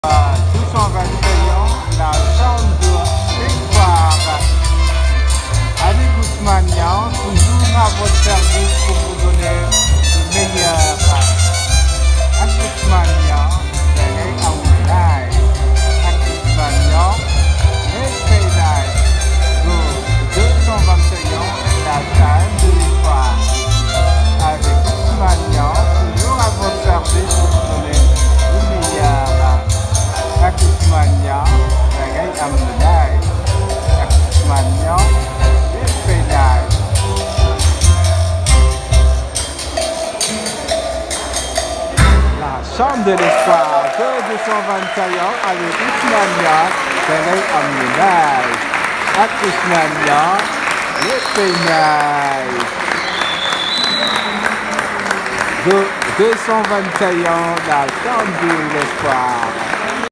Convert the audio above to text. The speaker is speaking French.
221 la chambre de l'espoir. Avec Ousmane, toujours à votre service pour vous donner le meilleur. Avec Ousmane, c'est un médaille. Avec Ousmane, les médailles. 221 la chambre de l'espoir. Avec Ousmane, toujours à votre service pour vous donner le meilleur. Ak Ousmane, da ngay am médaille. Ak Ousmane, lépp médaille. La chambre de l'espoir de 221 avec Ousmane, da ngay am médaille. Ak Ousmane, lépp médaille. 221 la chambre de l'espoir.